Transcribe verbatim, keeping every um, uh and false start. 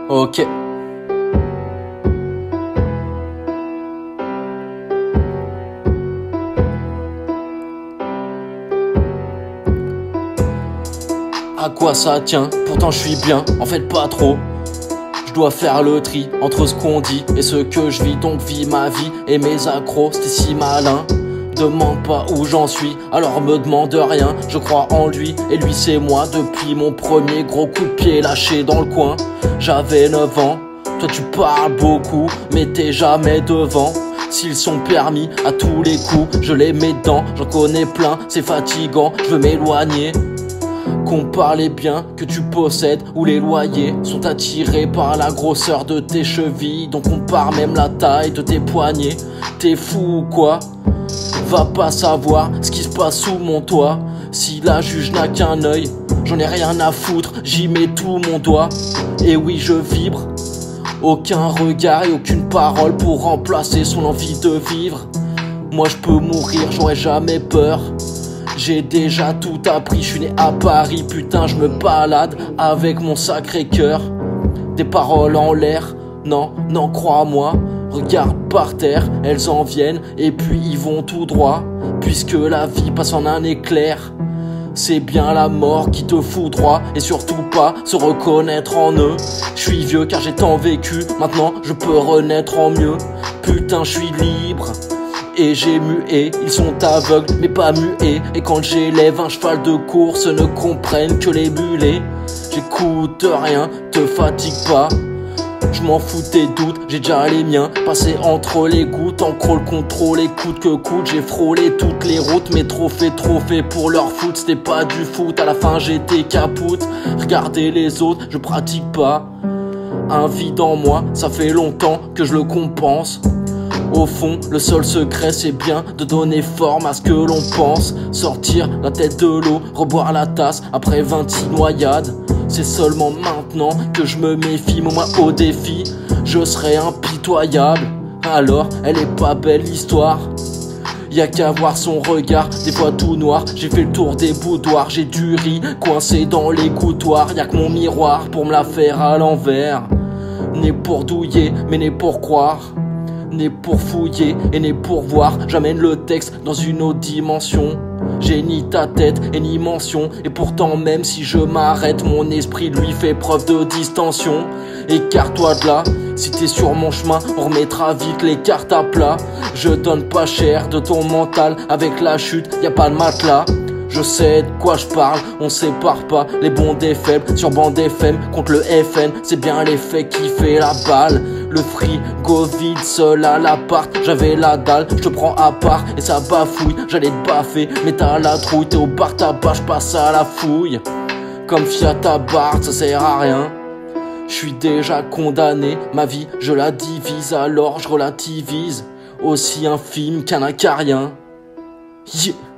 Ok. À quoi ça tient? Pourtant je suis bien, en fait pas trop. Je dois faire le tri entre ce qu'on dit et ce que je vis. Donc vis ma vie et mes accros, c'était si malin. Demande pas où j'en suis, alors me demande rien. Je crois en lui et lui c'est moi. Depuis mon premier gros coup de pied lâché dans le coin. J'avais neuf ans, toi tu parles beaucoup mais t'es jamais devant. S'ils sont permis à tous les coups, je les mets dedans. J'en connais plein, c'est fatigant, je veux m'éloigner. Qu'on parle les biens que tu possèdes ou les loyers sont attirés par la grosseur de tes chevilles. Donc on part même la taille de tes poignets. T'es fou ou quoi? Va pas savoir ce qui se passe sous mon toit. Si la juge n'a qu'un œil, j'en ai rien à foutre, j'y mets tout mon doigt. Et oui je vibre, aucun regard et aucune parole pour remplacer son envie de vivre. Moi je peux mourir, j'aurais jamais peur. J'ai déjà tout appris, je suis né à Paris, putain je me balade avec mon sacré cœur. Des paroles en l'air, non, non crois-moi. Regarde par terre, elles en viennent et puis ils vont tout droit. Puisque la vie passe en un éclair, c'est bien la mort qui te fout droit. Et surtout pas se reconnaître en eux. Je suis vieux car j'ai tant vécu, maintenant je peux renaître en mieux. Putain je suis libre et j'ai mué, ils sont aveugles mais pas muets. Et quand j'élève un cheval de course, ne comprennent que les mulets. J'écoute rien, te fatigue pas. Je m'en fous tes doutes, j'ai déjà les miens. Passé entre les gouttes, en crawl contrôle, coûte que coûte. J'ai frôlé toutes les routes, mais trop fait, trop fait pour leur foot. C'était pas du foot, à la fin j'étais capoute. Regardez les autres, je pratique pas. Un vide en moi, ça fait longtemps que je le compense. Au fond, le seul secret c'est bien de donner forme à ce que l'on pense. Sortir la tête de l'eau, reboire la tasse après vingt-six noyades. C'est seulement maintenant que je me méfie, mais moi au défi, je serai impitoyable. Alors, elle est pas belle l'histoire. Y'a qu'à voir son regard, des fois tout noir. J'ai fait le tour des boudoirs, j'ai du riz coincé dans les coutoirs. Y'a que mon miroir pour me la faire à l'envers. Né pour douiller, mais né pour croire. Né pour fouiller et né pour voir. J'amène le texte dans une autre dimension. J'ai ni ta tête et ni mention. Et pourtant même si je m'arrête, mon esprit lui fait preuve de distension. Écarte-toi de là, si t'es sur mon chemin, on remettra vite les cartes à plat. Je donne pas cher de ton mental, avec la chute y a pas de matelas. Je sais de quoi je parle, on sépare pas les bons des faibles. Sur bande F M contre le F N, c'est bien l'effet qui fait la balle. Le frigo vide, seul à l'appart, j'avais la dalle, je te prends à part et ça bafouille. J'allais te baffer, mais t'as la trouille, t'es au bar tabac, je passe à la fouille. Comme Fiat à Bart, ça sert à rien. Je suis déjà condamné, ma vie je la divise, alors je relativise. Aussi infime qu'un acarien. Yeah.